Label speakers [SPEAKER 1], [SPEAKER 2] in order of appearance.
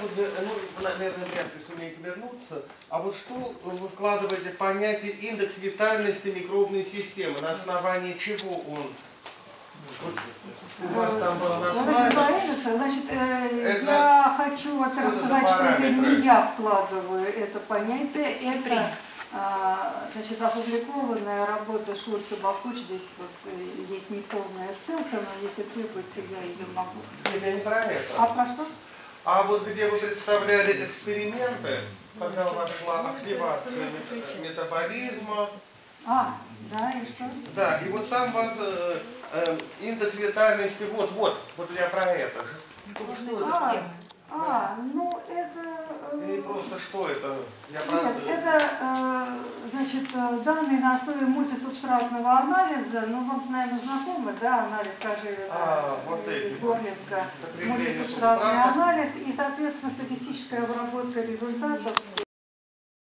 [SPEAKER 1] Ну, наверное, вряд ли сумеете вернуться. А вот что вы вкладываете в понятие индекс витальности микробной системы? На основании чего он? Вот, у вас там было на слайде.
[SPEAKER 2] Значит, я хочу рассказать, что это не я вкладываю это понятие. Это значит, опубликованная работа Шульца Бакуч. Здесь вот есть неполная ссылка, но если требуется, я ее могу.
[SPEAKER 1] Я не про это.
[SPEAKER 2] А про что?
[SPEAKER 1] А вот где вы представляли эксперименты, когда у вас шла активация метаболизма.
[SPEAKER 2] Да, и что?
[SPEAKER 1] Да, и вот там у вас индекс витальности, вот я про это.
[SPEAKER 2] Ну это...
[SPEAKER 1] Или просто что это?
[SPEAKER 2] Нет, это, значит, данные на основе мультисубстратного анализа, ну, вам, наверное, знакомы, да, анализ Кожевина, Горленко, мультисубстратный анализ и, соответственно, статистическая обработка результатов.